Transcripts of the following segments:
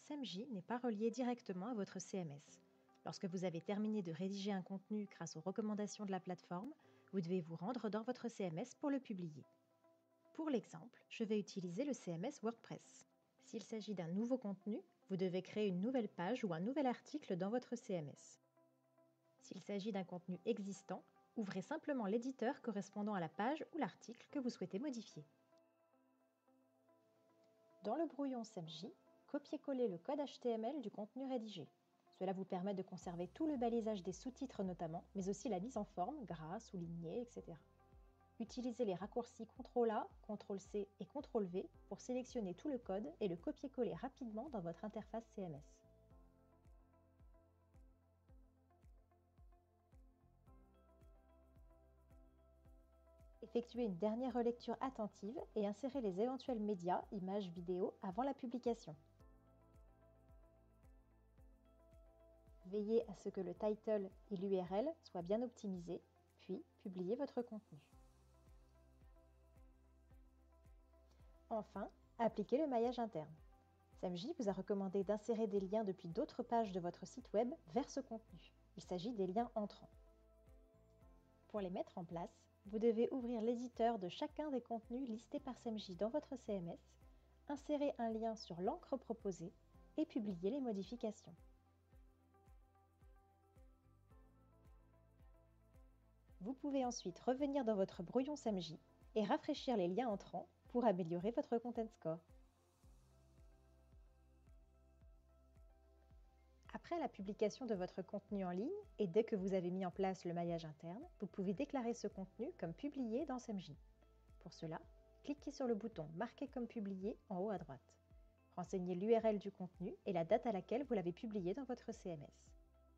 SEMJ n'est pas relié directement à votre CMS. Lorsque vous avez terminé de rédiger un contenu grâce aux recommandations de la plateforme, vous devez vous rendre dans votre CMS pour le publier. Pour l'exemple, je vais utiliser le CMS WordPress. S'il s'agit d'un nouveau contenu, vous devez créer une nouvelle page ou un nouvel article dans votre CMS. S'il s'agit d'un contenu existant, ouvrez simplement l'éditeur correspondant à la page ou l'article que vous souhaitez modifier. Dans le brouillon SEMJ, copiez-coller le code HTML du contenu rédigé. Cela vous permet de conserver tout le balisage des sous-titres notamment, mais aussi la mise en forme, gras, souligné, etc. Utilisez les raccourcis CTRL-A, CTRL-C et CTRL-V pour sélectionner tout le code et le copier-coller rapidement dans votre interface CMS. Effectuez une dernière relecture attentive et insérez les éventuels médias, images, vidéos avant la publication. Veillez à ce que le title et l'URL soient bien optimisés, puis publiez votre contenu. Enfin, appliquez le maillage interne. SEMJ vous a recommandé d'insérer des liens depuis d'autres pages de votre site web vers ce contenu. Il s'agit des liens entrants. Pour les mettre en place, vous devez ouvrir l'éditeur de chacun des contenus listés par SEMJ dans votre CMS, insérer un lien sur l'encre proposée et publier les modifications. Vous pouvez ensuite revenir dans votre brouillon SEMJ et rafraîchir les liens entrants pour améliorer votre Content Score. Après la publication de votre contenu en ligne et dès que vous avez mis en place le maillage interne, vous pouvez déclarer ce contenu comme publié dans SEMJ. Pour cela, cliquez sur le bouton « Marquer comme publié » en haut à droite. Renseignez l'URL du contenu et la date à laquelle vous l'avez publié dans votre CMS.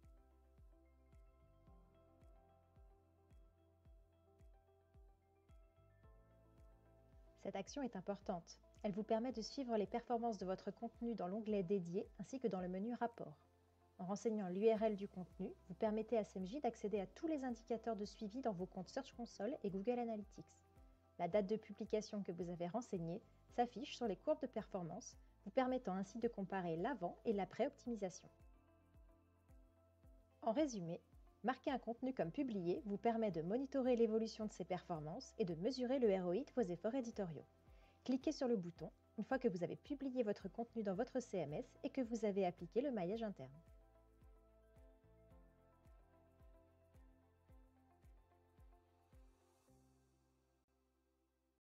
Cette action est importante. Elle vous permet de suivre les performances de votre contenu dans l'onglet dédié ainsi que dans le menu Rapport. En renseignant l'URL du contenu, vous permettez à SEMJ d'accéder à tous les indicateurs de suivi dans vos comptes Search Console et Google Analytics. La date de publication que vous avez renseignée s'affiche sur les courbes de performance, vous permettant ainsi de comparer l'avant et l'après-optimisation. En résumé, marquer un contenu comme publié vous permet de monitorer l'évolution de ses performances et de mesurer le ROI de vos efforts éditoriaux. Cliquez sur le bouton une fois que vous avez publié votre contenu dans votre CMS et que vous avez appliqué le maillage interne.